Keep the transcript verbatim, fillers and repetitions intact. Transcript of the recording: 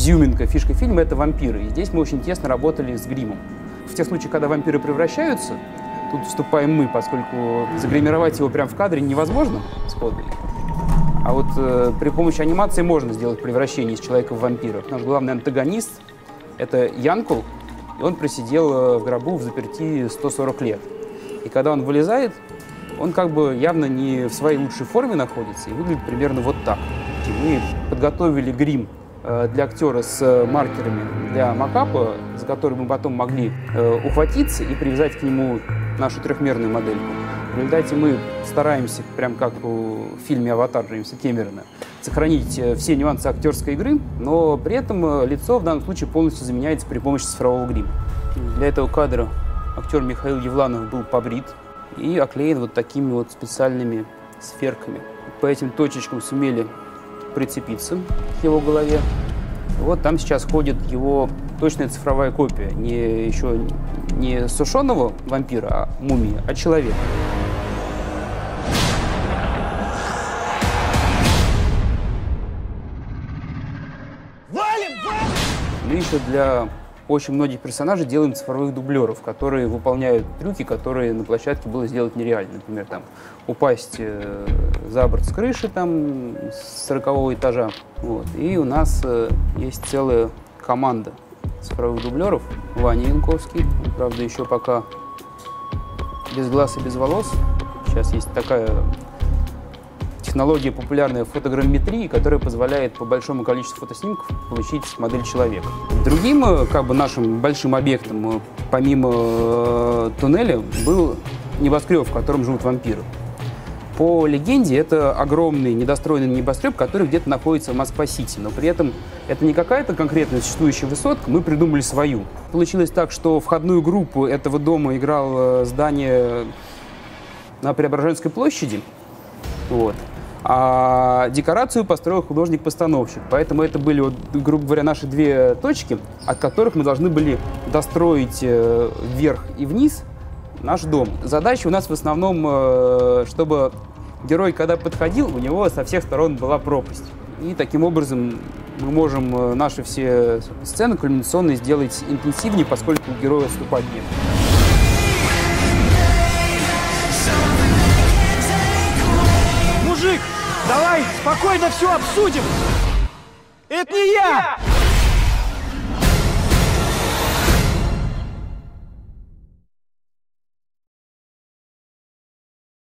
изюминка, фишка фильма — это вампиры. И здесь мы очень тесно работали с гримом. В тех случаях, когда вампиры превращаются, тут вступаем мы, поскольку загримировать его прямо в кадре невозможно сходу. А вот э, при помощи анимации можно сделать превращение из человека в вампира. Наш главный антагонист — это Янкул, и он просидел в гробу в заперти сто сорок лет. И когда он вылезает, он как бы явно не в своей лучшей форме находится и выглядит примерно вот так. Мы подготовили грим для актера с маркерами для макапа, за который мы потом могли ухватиться и привязать к нему нашу трехмерную модельку. В результате мы стараемся, прям как в фильме «Аватар» Джеймса Кэмерона, сохранить все нюансы актерской игры, но при этом лицо в данном случае полностью заменяется при помощи цифрового грима. Для этого кадра актер Михаил Евланов был побрит и оклеен вот такими вот специальными сферками. По этим точечкам сумели прицепиться к его голове. Вот там сейчас ходит его точная цифровая копия. Не еще не сушеного вампира, а мумии, а человека. Валим, валим! Мы еще для очень многих персонажей делаем цифровых дублеров, которые выполняют трюки, которые на площадке было сделать нереально. Например, там, упасть э, за борт с крыши там, с сорокового этажа. Вот. И у нас э, есть целая команда цифровых дублеров. Ваня Янковский, он, правда, еще пока без глаз и без волос. Сейчас есть такая технология популярная фотограмметрии, которая позволяет по большому количеству фотоснимков получить модель человека. Другим как бы, нашим большим объектом, помимо э, туннеля, был небоскреб, в котором живут вампиры. По легенде, это огромный недостроенный небоскреб, который где-то находится в Москва-Сити, но при этом это не какая-то конкретная существующая высотка, мы придумали свою. Получилось так, что входную группу этого дома играло здание на Преображенской площади, вот. А декорацию построил художник-постановщик. Поэтому это были, вот, грубо говоря, наши две точки, от которых мы должны были достроить э, вверх и вниз наш дом. Задача у нас в основном, э, чтобы герой, когда подходил, у него со всех сторон была пропасть. И таким образом мы можем наши все сцены кульминационные сделать интенсивнее, поскольку у героя отступать нет. Мужик, давай спокойно все обсудим. Это не я!